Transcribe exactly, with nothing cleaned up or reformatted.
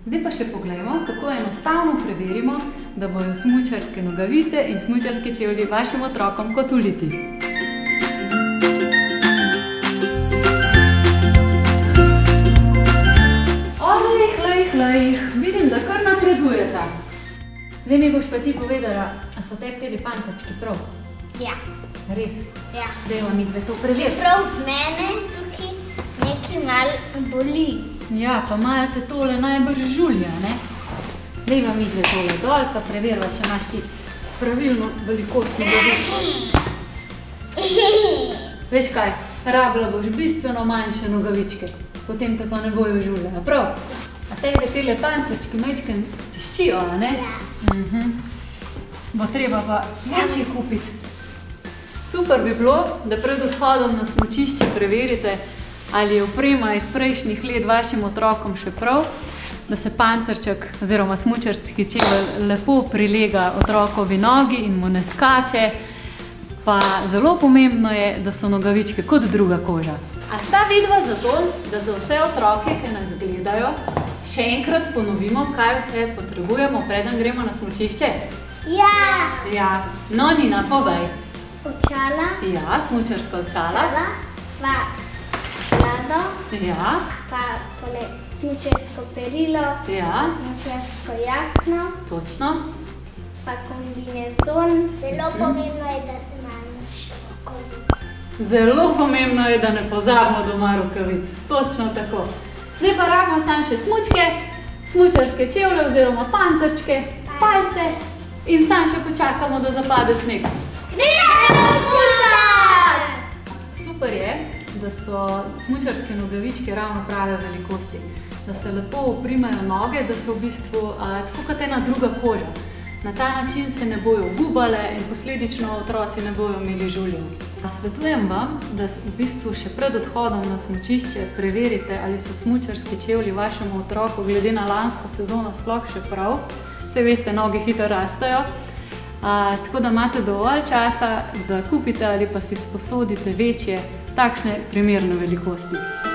Zdaj pa še poglejmo, kako enostavno preverimo, da bojo smučarske nogavice in smučarski čevlji vašim otrokom kot uliti. Olejh, lejh, lejh, vidim, da kar napredujeta. Zdaj mi boš pa ti povedala, a so tebi teli pancerčki prav? Ja. Res? Ja. Dajva mi dve to preveriti. Čeprav mene tukaj nekaj malo boli. Ja, pa malo te tole najbrž žulja, ne? Dajva mi dve tole dol, pa preverva, če imaš ti pravilno velikost nogavic. Veš kaj, rabila boš bistveno manjše nogavičke, potem te pa ne bojo žulja, prav? A tebe tele pancerčki majčken tiščijo, a ne? Ja. Mhm. Bo treba pa večji kupiti. Super bi bilo, da pred odhodom na smučišče preverite, ali je oprema iz prejšnjih let vašim otrokom še prav, da se pancerček oziroma smučarski čevelj lepo prilega otrokovi nogi in mu ne skače. Pa zelo pomembno je, da so nogavičke kot druga koža. A sta vidva zato, da za vse otroke, ki nas gledajo, še enkrat ponovimo, kaj vse potrebujemo, preden gremo na smučišče? Ja. Ja, no Nina, povej. Očala. Ja, smučarska očala. Pa lado. Ja. Pa tole smučarsko perilo. Ja. Smučarsko jakno. Točno. Pa kombinezon. Zelo pomembno je, da se imamo še rokavice. Zelo pomembno je, da ne pozabimo doma rokavic. Točno tako. Zdaj pa rabimo samo še smučke, smučarske čevlje oziroma pancerčke, palce in samo še počakamo, da zapade sneg. Super je, da so smučarske nogavičke ravno prave velikosti, da se lepo oprimajo noge, da so v bistvu tako kot ena druga koža. Na ta način se ne bojo gubale in posledično otroci ne bojo imeli žuljev. Svetujem vam, da v bistvu še pred odhodom na smučišče preverite, ali so smučarski čevlji vašemu otroku glede na lansko sezono sploh še prav. Saj veste, noge hitro rastejo. A, tako da imate dovolj časa, da kupite ali pa si sposodite večje, takšne primerne velikosti.